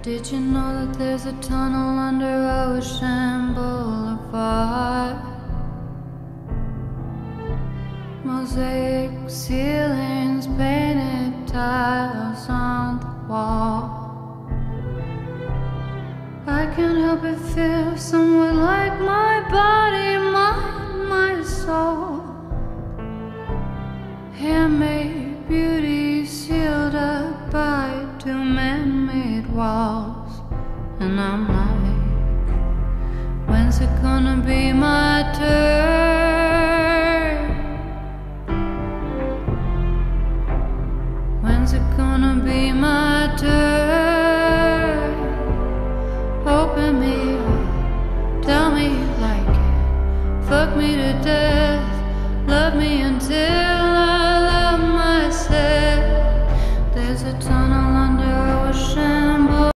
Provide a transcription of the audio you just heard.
Did you know that there's a tunnel under Ocean Boulevard? Mosaic ceilings, painted tiles on the wall. I can't help but feel somewhat like my body, mind, my soul. Handmade beauty sealed up by two man-made walls. And I'm like, when's it gonna be my turn? When's it gonna be my turn?